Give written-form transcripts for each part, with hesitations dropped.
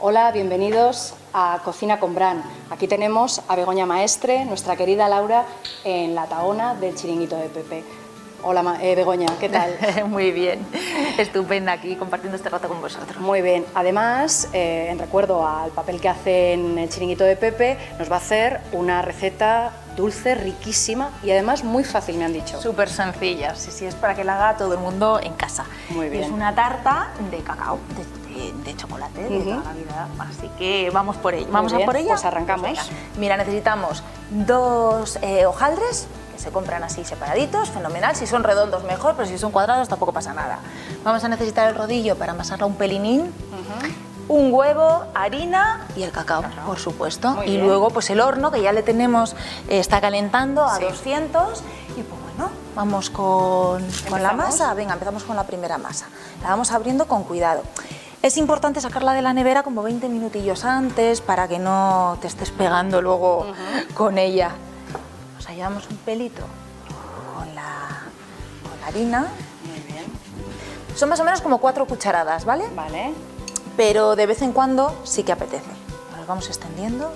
Hola, bienvenidos a Cocina con Bran. Aquí tenemos a Begoña Maestre, nuestra querida Laura, en la tahona del Chiringuito de Pepe. Hola Begoña, ¿qué tal? Muy bien, estupenda aquí compartiendo este rato con vosotros. Muy bien, además, en recuerdo al papel que hace en el Chiringuito de Pepe, nos va a hacer una receta dulce, riquísima y además muy fácil, me han dicho. Súper sencilla, sí, es para que la haga todo el mundo en casa. Muy bien. Es una tarta de cacao, de chocolate, de toda la vida, así que vamos por ello. ¿Vamos a por ella? Pues arrancamos. Pues mira, necesitamos 2 hojaldres, que se compran así separaditos, fenomenal. Si son redondos mejor, pero si son cuadrados tampoco pasa nada. Vamos a necesitar el rodillo para amasarla un pelinín. Un huevo, harina y el cacao, por supuesto. Muy y bien. luego pues el horno, que ya le tenemos, está calentando a 200. Y pues bueno, vamos con la masa. Venga, empezamos con la primera masa. La vamos abriendo con cuidado. Es importante sacarla de la nevera como 20 minutillos antes para que no te estés pegando luego con ella. Nos ayudamos un pelito con la harina. Muy bien. Son más o menos como 4 cucharadas, ¿vale? Vale. Pero de vez en cuando sí que apetece. Nos vamos extendiendo.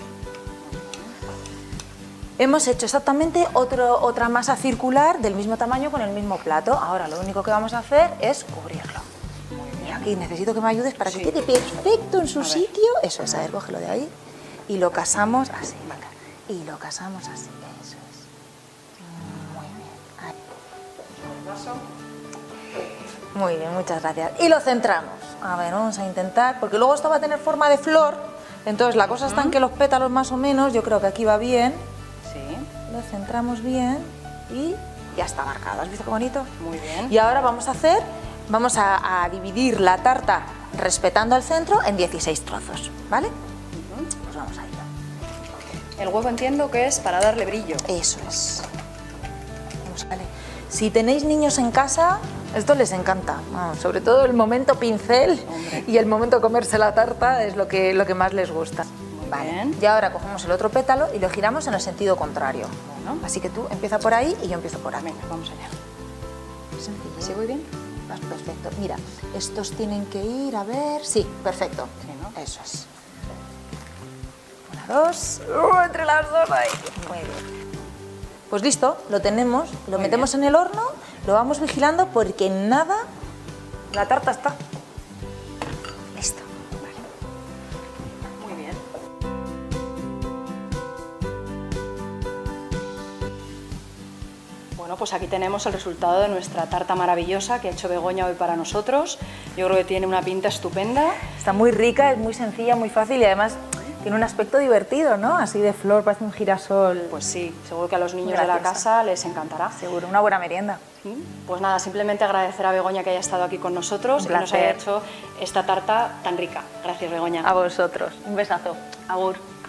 Hemos hecho exactamente otra masa circular del mismo tamaño con el mismo plato. Ahora lo único que vamos a hacer es cubrirlo. Y aquí necesito que me ayudes para que quede perfecto en su sitio. Eso es, a ver, cógelo de ahí. Y lo casamos así. Y lo casamos así. Eso es. Muy bien. Ahí. Muy bien, muchas gracias. Y lo centramos. A ver, vamos a intentar, porque luego esto va a tener forma de flor, entonces la cosa está en que los pétalos más o menos, yo creo que aquí va bien. Sí. Lo centramos bien y ya está marcado. ¿Has visto qué bonito? Muy bien. Y ahora vamos a dividir la tarta respetando el centro en 16 trozos, ¿vale? Pues vamos a ello. El huevo entiendo que es para darle brillo. Eso es. Vale. Si tenéis niños en casa, esto les encanta. Bueno, sobre todo el momento pincel. Hombre. Y el momento comerse la tarta es lo que más les gusta. Vale. bien. Y ahora cogemos el otro pétalo y lo giramos en el sentido contrario. Bueno. Así que tú empieza por ahí y yo empiezo por aquí. Venga, vamos allá. Sencillo. ¿Sí voy bien? Vas perfecto. Mira, estos tienen que ir, a ver... Sí, perfecto. Sí, ¿no? Eso es. 1, 2... entre las dos ahí. Muy bien. Pues listo, lo tenemos, lo Muy metemos en el horno, lo vamos vigilando porque en nada la tarta está. Listo. Muy bien. Bueno, pues aquí tenemos el resultado de nuestra tarta maravillosa que ha hecho Begoña hoy para nosotros. Yo creo que tiene una pinta estupenda. Está muy rica, es muy sencilla, muy fácil y además tiene un aspecto divertido, ¿no? Así de flor, parece un girasol. Pues sí, seguro que a los niños de la casa les encantará. Seguro, una buena merienda. Pues nada, simplemente agradecer a Begoña que haya estado aquí con nosotros y que nos haya hecho esta tarta tan rica. Gracias, Begoña. A vosotros. Un besazo. Agur.